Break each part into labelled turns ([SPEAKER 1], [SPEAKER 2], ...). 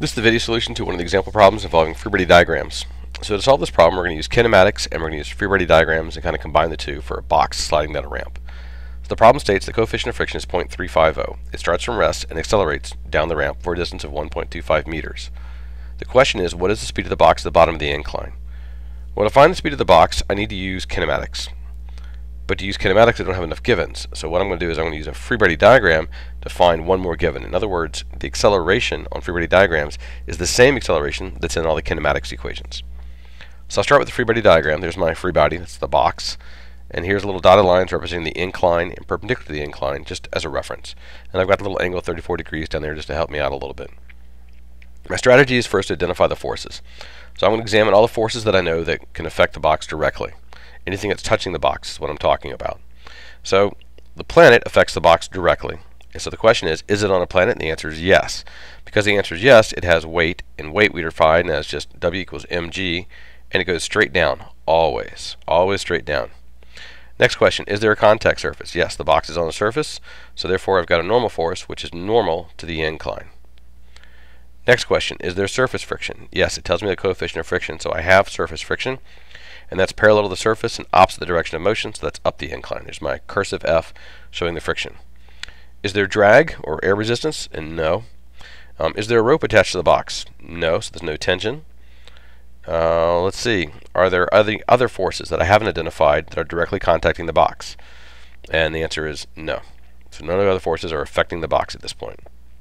[SPEAKER 1] This is the video solution to one of the example problems involving free body diagrams. So to solve this problem, we're going to use kinematics and we're going to use free body diagrams and kind of combine the two for a box sliding down a ramp. So the problem states the coefficient of friction is 0.350. It starts from rest and accelerates down the ramp for a distance of 1.25 meters. The question is, what is the speed of the box at the bottom of the incline? Well, to find the speed of the box, I need to use kinematics. But to use kinematics, I don't have enough givens. So what I'm going to do is I'm going to use a free body diagram to find one more given. In other words, the acceleration on free body diagrams is the same acceleration that's in all the kinematics equations. So I'll start with the free body diagram. There's my free body, that's the box. And here's little dotted lines representing the incline and perpendicular to the incline, just as a reference. And I've got a little angle of 34 degrees down there just to help me out a little bit. My strategy is first to identify the forces. So I'm going to examine all the forces that I know that can affect the box directly. Anything that's touching the box is what I'm talking about. So the planet affects the box directly. And so the question is it on a planet? And the answer is yes. Because the answer is yes, it has weight, and weight we define as just W equals mg, and it goes straight down, always straight down. Next question, is there a contact surface? Yes, the box is on the surface, so therefore I've got a normal force, which is normal to the incline. Next question, is there surface friction? Yes, it tells me the coefficient of friction, so I have surface friction. And that's parallel to the surface and opposite the direction of motion, so that's up the incline. There's my cursive F showing the friction. Is there drag or air resistance? And no. Is there a rope attached to the box? No, so there's no tension. Let's see. Are there other forces that I haven't identified that are directly contacting the box? And the answer is no. So none of the other forces are affecting the box at this point.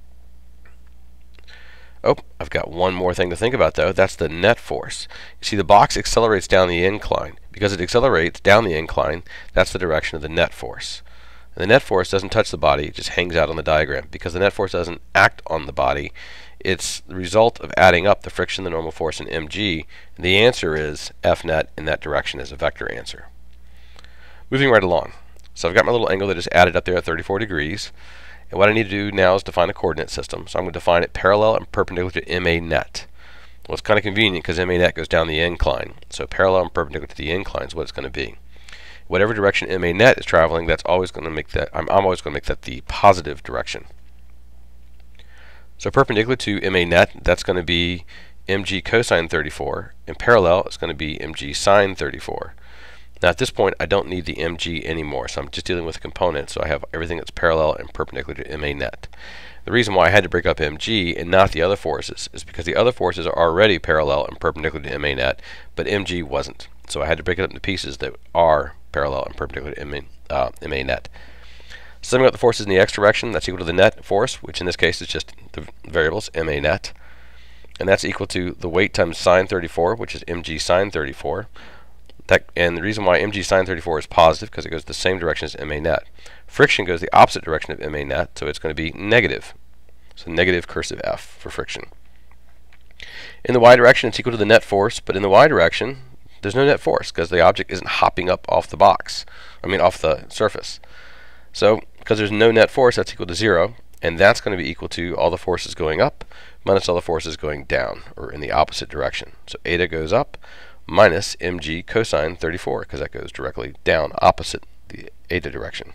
[SPEAKER 1] Oh, I've got one more thing to think about though. That's the net force. You see, the box accelerates down the incline. Because it accelerates down the incline, that's the direction of the net force. And the net force doesn't touch the body, it just hangs out on the diagram. Because the net force doesn't act on the body, it's the result of adding up the friction, the normal force, and mg. And the answer is F net in that direction as a vector answer. Moving right along. So I've got my little angle that is added up there at 34 degrees. And what I need to do now is define a coordinate system. So I'm going to define it parallel and perpendicular to MA net. Well, it's kind of convenient because MA net goes down the incline. So parallel and perpendicular to the incline is what it's going to be. Whatever direction MA net is traveling, that's always going to make that, I'm always going to make that the positive direction. So perpendicular to MA net, that's going to be mg cosine 34. And parallel, it's going to be mg sine 34. Now at this point, I don't need the mg anymore, so I'm just dealing with a component, so I have everything that's parallel and perpendicular to MA net. The reason why I had to break up mg and not the other forces is because the other forces are already parallel and perpendicular to MA net, but mg wasn't. So I had to break it up into pieces that are parallel and perpendicular to MA net. Summing up the forces in the x direction, that's equal to the net force, which in this case is just the variables, MA net. And that's equal to the weight times sine 34, which is mg sine 34. And the reason why mg sine 34 is positive because it goes the same direction as MA net. Friction goes the opposite direction of MA net, so it's going to be negative. So negative cursive F for friction. In the y direction, it's equal to the net force, but in the y direction, there's no net force because the object isn't hopping up off the box. Off the surface. So because there's no net force, that's equal to 0, and that's going to be equal to all the forces going up minus all the forces going down, or in the opposite direction. So eta goes up minus mg cosine 34, because that goes directly down opposite the eta direction.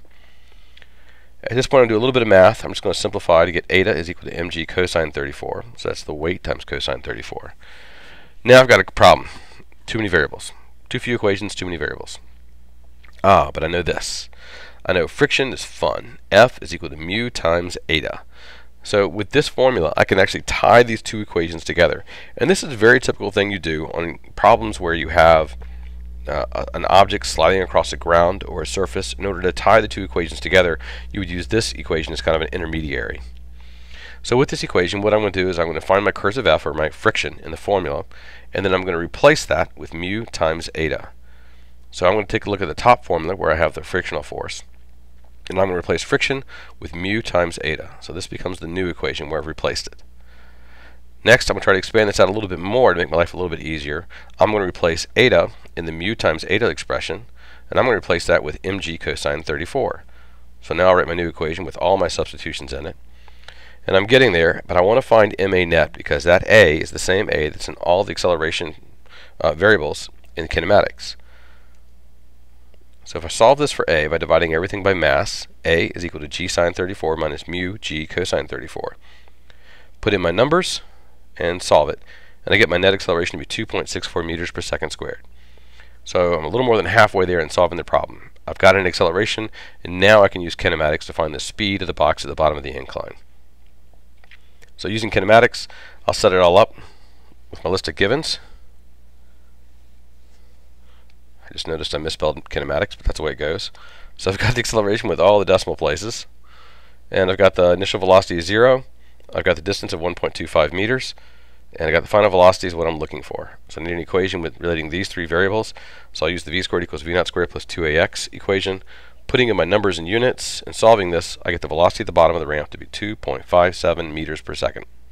[SPEAKER 1] At this point, I'm going to do a little bit of math. I'm just going to simplify to get eta is equal to mg cosine 34. So that's the weight times cosine 34. Now I've got a problem. Too many variables. Too few equations, too many variables. But I know this. I know friction is fun. F is equal to mu times eta. So with this formula, I can actually tie these two equations together. And this is a very typical thing you do on problems where you have an object sliding across the ground or a surface. In order to tie the two equations together, you would use this equation as kind of an intermediary. So with this equation, what I'm going to do is I'm going to find my cursive F, or my friction, in the formula, and then I'm going to replace that with mu times eta. So I'm going to take a look at the top formula where I have the frictional force. And I'm going to replace friction with mu times eta. So this becomes the new equation where I've replaced it. Next, I'm going to try to expand this out a little bit more to make my life a little bit easier. I'm going to replace eta in the mu times eta expression, and I'm going to replace that with mg cosine 34. So now I'll write my new equation with all my substitutions in it. And I'm getting there, but I want to find MA net because that A is the same A that's in all the acceleration variables in kinematics. So if I solve this for A by dividing everything by mass, A is equal to g sine 34 minus mu g cosine 34. Put in my numbers, and solve it. And I get my net acceleration to be 2.64 meters per second squared. So I'm a little more than halfway there in solving the problem. I've got an acceleration, and now I can use kinematics to find the speed of the box at the bottom of the incline. So using kinematics, I'll set it all up with my list of givens. I just noticed I misspelled kinematics, but that's the way it goes. So I've got the acceleration with all the decimal places, and I've got the initial velocity is 0, I've got the distance of 1.25 meters, and I got the final velocity is what I'm looking for. So I need an equation with relating these three variables. So I'll use the v squared equals v naught squared plus 2ax equation. Putting in my numbers in units and solving this, I get the velocity at the bottom of the ramp to be 2.57 meters per second.